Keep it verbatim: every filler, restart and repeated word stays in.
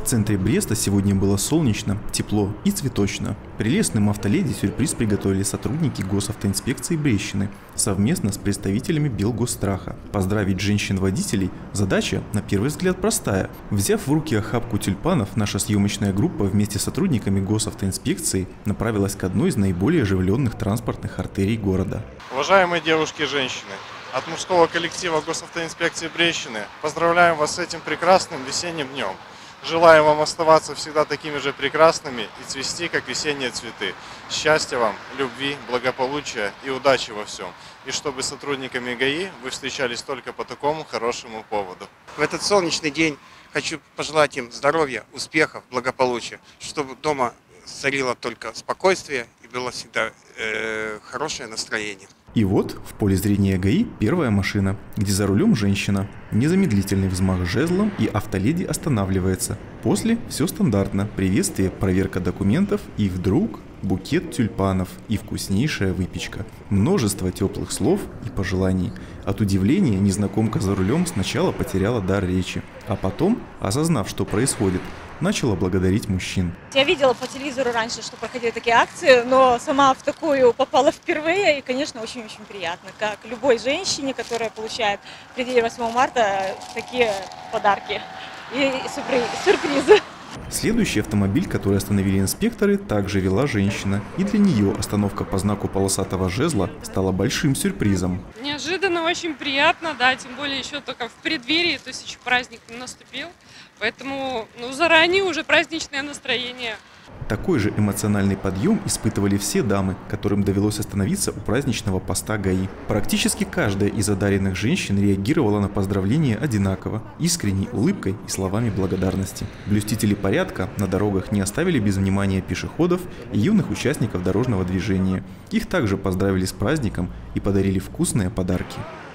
центре Бреста сегодня было солнечно, тепло и цветочно. Прелестным автоледи сюрприз приготовили сотрудники госавтоинспекции Брестщины совместно с представителями Белгосстраха. Поздравить женщин-водителей задача, на первый взгляд, простая. Взяв в руки охапку тюльпанов, наша съемочная группа вместе с сотрудниками госавтоинспекции направилась к одной из наиболее оживленных транспортных артерий города. Уважаемые девушки и женщины, от мужского коллектива госавтоинспекции Брестщины поздравляем вас с этим прекрасным весенним днем. Желаем вам оставаться всегда такими же прекрасными и цвести, как весенние цветы. Счастья вам, любви, благополучия и удачи во всем. И чтобы с сотрудниками ГАИ вы встречались только по такому хорошему поводу. В этот солнечный день хочу пожелать им здоровья, успехов, благополучия, чтобы дома царило только спокойствие и было всегда э, хорошее настроение. И вот в поле зрения ГАИ первая машина, где за рулем женщина. Незамедлительный взмах жезлом, и автоледи останавливается. После все стандартно: приветствие, проверка документов и вдруг букет тюльпанов и вкуснейшая выпечка. Множество теплых слов и пожеланий. От удивления незнакомка за рулем сначала потеряла дар речи, а потом, осознав, что происходит, начала благодарить мужчин. Я видела по телевизору раньше, что проходили такие акции, но сама в такую попала впервые, и, конечно, очень-очень приятно, как любой женщине, которая получает в преддверии восьмого марта такие подарки и сюрпризы. Следующий автомобиль, который остановили инспекторы, также вела женщина, и для нее остановка по знаку полосатого жезла стала большим сюрпризом. Неожиданно, очень приятно, да, тем более еще только в преддверии, то есть еще праздник не наступил, поэтому ну, заранее уже праздничное настроение. Такой же эмоциональный подъем испытывали все дамы, которым довелось остановиться у праздничного поста ГАИ. Практически каждая из одаренных женщин реагировала на поздравления одинаково, искренней улыбкой и словами благодарности. Блюстители порядка на дорогах не оставили без внимания пешеходов и юных участников дорожного движения. Их также поздравили с праздником и подарили вкусные подарки.